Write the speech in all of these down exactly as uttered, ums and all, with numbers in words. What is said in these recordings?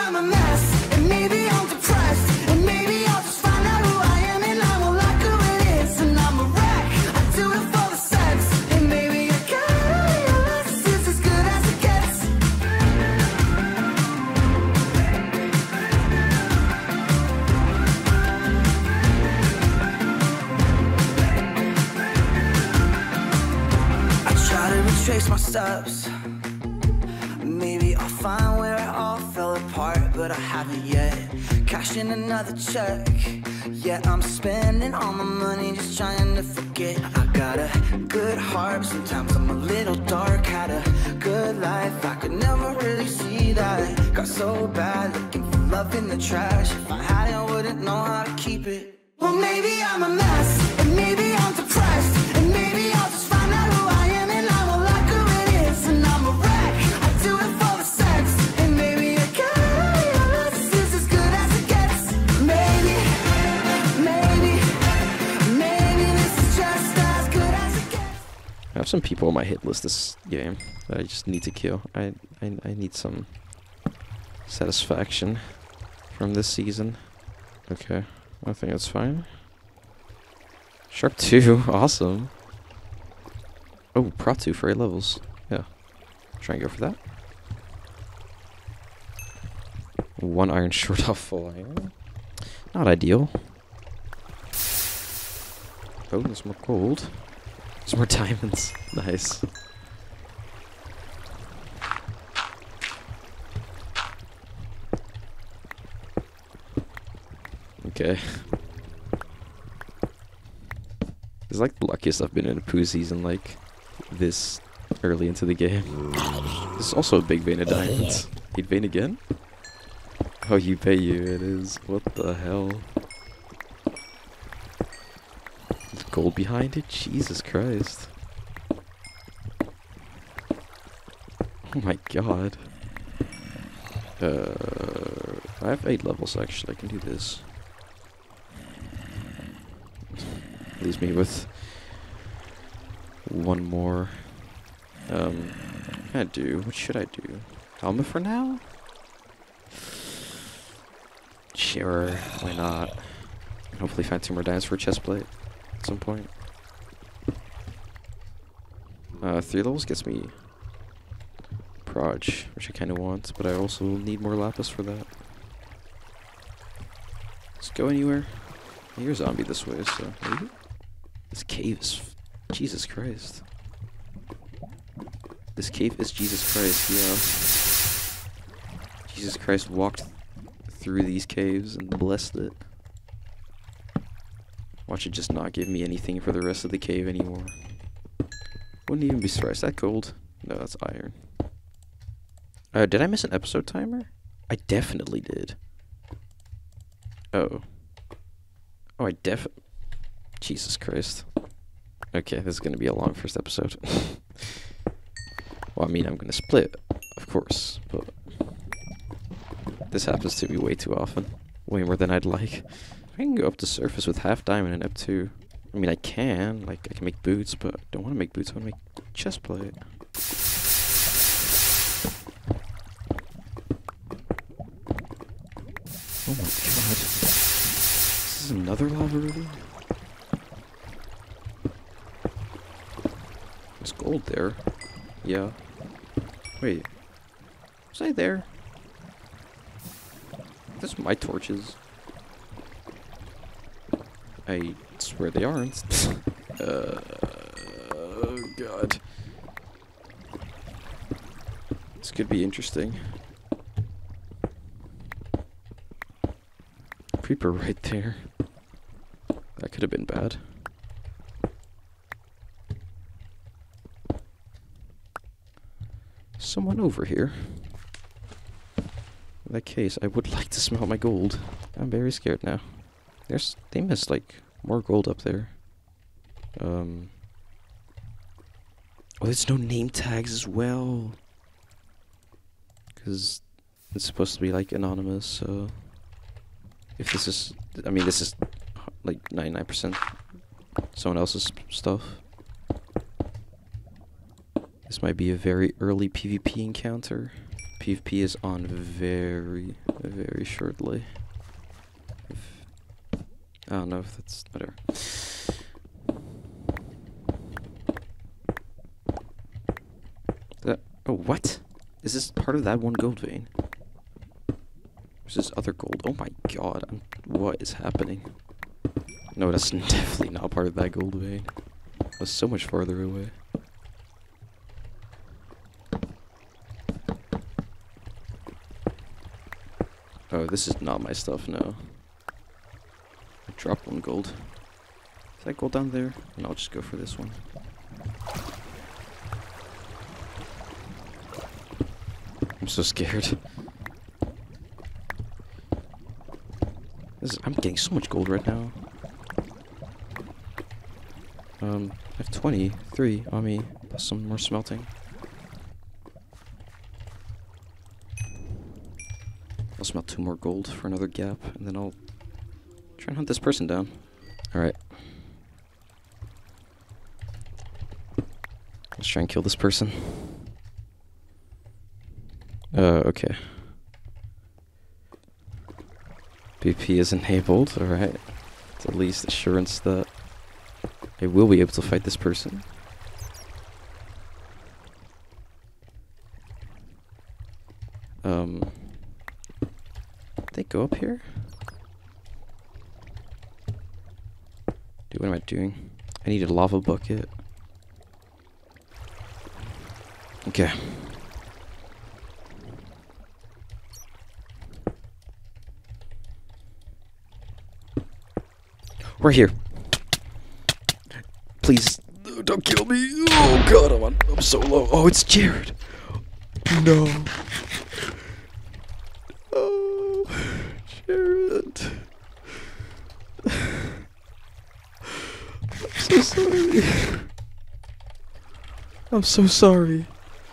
I'm a mess, and maybe I'm depressed, and maybe I'll just find out who I am, and I won't like who it is, and I'm a wreck. I do it for the sex, and maybe I gotta realize this is as good as it gets. I try to retrace my steps. Maybe I'll find where it all fell apart, but I haven't yet. Cashed in another check. Yeah, I'm spending all my money just trying to forget. I got a good heart, sometimes I'm a little dark. Had a good life, I could never really see that. Got so bad, looking for love in the trash. If I had it, I wouldn't know how to keep it. Well, maybe I'm a mess, and maybe I'm depressed, and maybe I'll just find out who I am, and I won't like who it is, and I'm a wreck. I do it for the sex, and maybe I gotta realize this is as good as it gets. Maybe, maybe, maybe this is just as good as it gets. I have some people on my hit list this game that I just need to kill. I, I, I need some satisfaction from this season. Okay, I think that's fine. Sharp two, awesome. Oh, Pro two for eight levels. Yeah, try and go for that. One iron short off full iron. Not ideal. Oh, there's more gold. There's more diamonds. Nice. Okay. This is like the luckiest I've been in a PoO season, like this early into the game. This is also a big vein of diamonds. Eight vein again? Oh, you pay you, it is. What the hell? There's gold behind it? Jesus Christ. Oh my god. Uh, I have eight levels actually, I can do this. Leaves me with one more. Um, what can I do? What should I do? Helmet for now? Sure, why not? Hopefully find two more diamonds for a chest plate at some point. Uh, three levels gets me Proj, which I kind of want, but I also need more lapis for that. Let's go anywhere. I hear a zombie this way, so maybe? This cave is... F Jesus Christ. This cave is Jesus Christ, yeah. Jesus Christ walked through these caves and blessed it. Watch it just not give me anything for the rest of the cave anymore. Wouldn't even be surprised. Is that gold? No, that's iron. Uh, did I miss an episode timer? I definitely did. Oh. Oh, I def... Jesus Christ. Okay, this is going to be a long first episode. Well, I mean, I'm going to split, of course, but... This happens to me way too often. Way more than I'd like. I can go up to surface with half diamond and up to... I mean, I can. Like, I can make boots, but I don't want to make boots. I want to make chest plate. Oh my god. This is another lava ruby? There's gold there. Yeah. Wait. Was I there? Those are my torches. I swear they aren't. uh, oh god. This could be interesting. Creeper right there. That could have been bad. Someone over here. In that case, I would like to smell my gold. I'm very scared now. There's, they missed like more gold up there. Um. Oh, there's no name tags as well. Because it's supposed to be like anonymous, so. If this is, I mean, this is like ninety-nine percent someone else's stuff. This might be a very early PvP encounter. PvP PvP is on very, very shortly. If, I don't know if that's whatever. That, oh, what? Is this part of that one gold vein? There's this other gold. Oh my god, I'm, what is happening? No, that's definitely not part of that gold vein. That's so much farther away. Oh, this is not my stuff, no. I dropped one gold. Is that gold down there? And I'll just go for this one. I'm so scared. This is, I'm getting so much gold right now. Um, I have twenty-three on me, plus some more smelting. I'll smelt two more gold for another gap, and then I'll try and hunt this person down. Alright. Let's try and kill this person. Uh, okay. PvP is enabled, alright. It's at least assurance that I will be able to fight this person. Um, did they go up here? Dude, what am I doing? I need a lava bucket. Okay. We're here. Please, don't kill me. Oh god, I'm, on, I'm so low. Oh, it's Jared. No. Oh, Jared. I'm so sorry. I'm so sorry.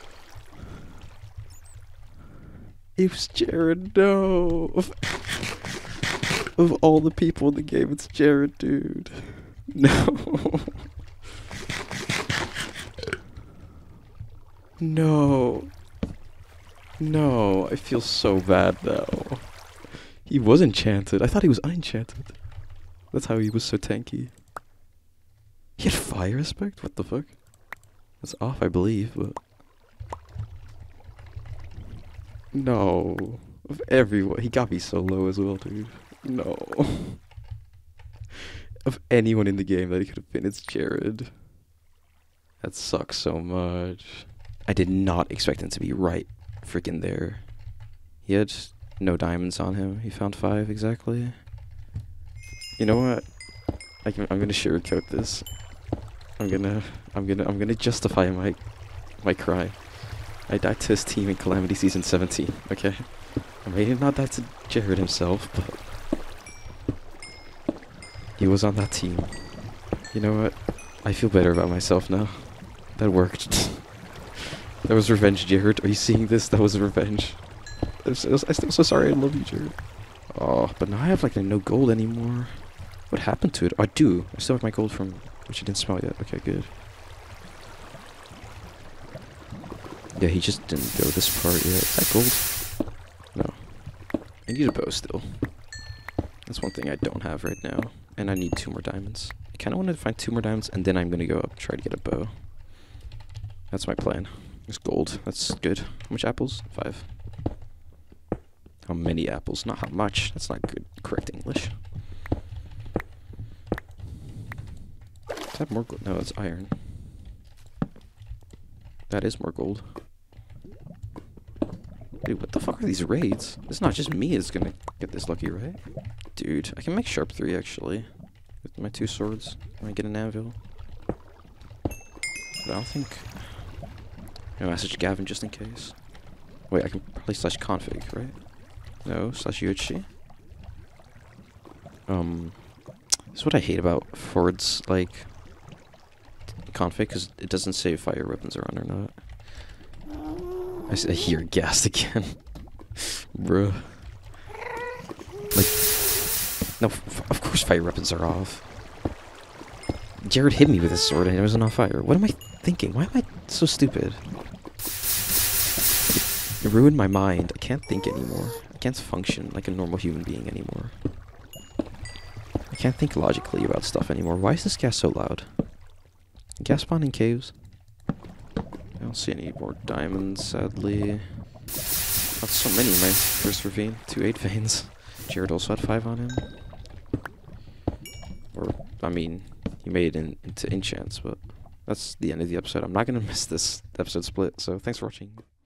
It was Jared, no. Of, of all the people in the game, it's Jared, dude. No. No. No, I feel so bad now. He was enchanted. I thought he was unenchanted. That's how he was so tanky. He had fire aspect? What the fuck? That's off, I believe, but... No. Of everyone. He got me so low as well, dude. No. Of anyone in the game that he could have been, it's Jared. That sucks so much. I did not expect him to be right freaking there. He had no diamonds on him. He found five exactly. You know what? I can, I'm gonna sugarcoat this. I'm gonna, I'm gonna, I'm gonna justify my, my cry. I died to his team in Calamity Season seventeen. Okay, I may not die to Jared himself, but he was on that team. You know what? I feel better about myself now. That worked. That was revenge, Jared. Are you seeing this? That was revenge. I'm so, I'm still so sorry. I love you, Jared. Oh, but now I have like no gold anymore. What happened to it? Oh, I do. I still have my gold from which I didn't smell yet. Okay, good. Yeah, he just didn't go this part yet. Is that gold? No. I need a bow still. That's one thing I don't have right now. And I need two more diamonds. I kind of want to find two more diamonds, and then I'm going to go up and try to get a bow. That's my plan. It's gold. That's good. How much apples? Five. How many apples? Not how much. That's not good. Correct English. Is that more gold? No, it's iron. That is more gold. Dude, what the fuck are these raids? It's not just me that's gonna get this lucky, right? Dude, I can make sharp three actually. With my two swords. When I get an anvil. But I don't think... No, message Gavin just in case. Wait, I can probably slash config, right? No, slash U H C. Um, this is what I hate about Ford's, like, config, because it doesn't say if fire weapons are on or not. I, s I hear gas again. Bruh. Like, no, f of course fire weapons are off. Jared hit me with his sword and it wasn't on fire. What am I thinking? Why am I so stupid? It ruined my mind. I can't think anymore. I can't function like a normal human being anymore. I can't think logically about stuff anymore. Why is this gas so loud? Gas spawn in caves? I don't see any more diamonds, sadly. Got so many in my first ravine. Two eight veins. Jared also had five on him. Or, I mean, he made it in, into enchants, but that's the end of the episode. I'm not going to miss this episode split, so thanks for watching.